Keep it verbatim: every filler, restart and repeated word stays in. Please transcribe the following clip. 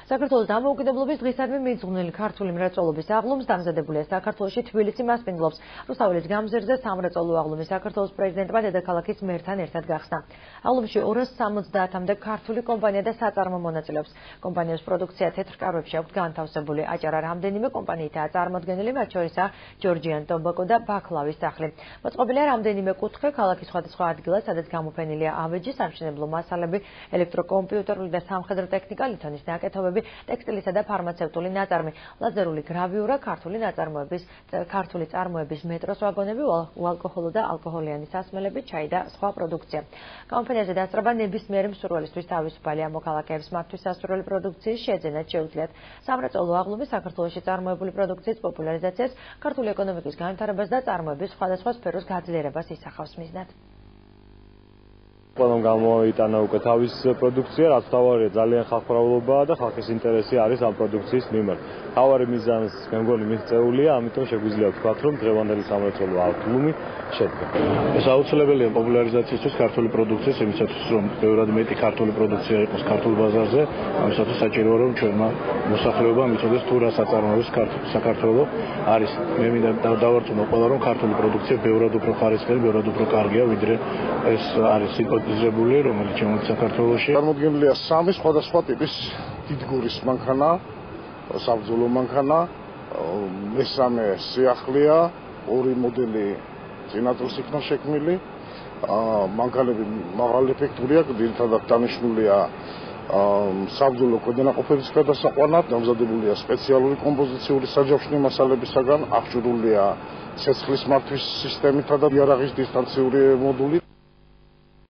საქართველოს დამოუკიდებლობის დღისადმი მიძღვნილი ქართული მრეწველობის აღლუმს დამზადებულია საქართველოში თბილისი მასპინძლობს. რუსთაველის გამზირზე სამრეწველო აღლუმი საქართველოს პრეზიდენტმა დედაქალაქის მერთან ერთად გახსნა. აღლუმში ორას სამოცდაათამდე ქართული კომპანია და საწარმო მონაწილეობს. კომპანიების პროდუქცია თეთრ კარვებში აქვს განთავსებული. აჭარა რამდენიმე კომპანიითაა წარმოდგენილი, მათ შორისაა ჯორჯიან ტობაკო და ბაქლავის სახლი. მოწყობილია რამდენიმე კუთხე ქალაქის სხვადასხვა ადგილას, სადაც გამოფენილია ავეჯი, სამშენებლო მასალები, ელექტროკომპიუტერული და სამხედრო ტექნიკა, ლითონის ნაკეთობები, ტექსტილისა და ფარმაცევტული ნაწარმი, ლაზერული გრავიურა, ქართული ნაწარმოების, ქართული წარმოების მეტროს ვაგონები, უალკოჰოლო და ალკოჰოლიანი სასმელები, ჩაი და სხვა პროდუქცია. გამოფენაზე დასწრება ნებისმიერი მსურველისთვის თავისუფალი ამოქალაქეებს მათთვის სასურველი პროდუქციის შეძენაც შეუძლიათ. სამრეწველო აღლუმი საქართველოში წარმოებული პროდუქციის პოპულარიზაციას, ქართული ეკონომიკის განვითარებას და წარმოების სხვადასხვა სფეროს გაძლიერებას ისახავს მიზნად. ყველამ გამოიტანა უკვე თავის პროდუქცია, რაც თავარია ძალიან ხალხმრავლებაა და ხალხის ინტერესი არის ამ პროდუქციის მიმართ. თავარი მიზანს მე მგონი მიღწეულია, ამიტომ შეგვიძლია ვთქვათ, რომ დღევანდელი სამრეწველო აღლუმი შედგა. ეს აუცილებელია პოპულარიზაციისთვის ქართული პროდუქციის, იმისათვის რომ ბევრად მეტი ქართული პროდუქცია იყოს ქართულ ბაზარზე, ამისათვის საჭიროა რომ ჩვენმა მოსახლეობამ იცოდეს თუ რა საწარმოებს საქართველოს არის. მე მინდა დავარწმუნო ყველა რომ ქართული პროდუქცია ბევრად უფრო ხარისხიანი, ბევრად უფრო კარგია, ვიდრე ეს არის იზრებული, რომელიც შემოდის საქართველოში. წარმოდგენილია სამი სხვადასხვა ტიპის დიდგურის მანქანა, საბრძოლო მანქანა, მესამე სიახლეა, ორი მოდელი წინა წელს იქნა შექმნილი. მანქანები მაღალი ეფექტურია, ძირითადად დანიშნულია საბრძოლო ქვედანაყოფების გადასაყვანად, დამზადებულია სპეციალური კომპოზიციური საჯავშნი მასალებისაგან, აღჭურვილია ცეცხლის მართვის სისტემითა და იარაღის დისტანციური მოდული.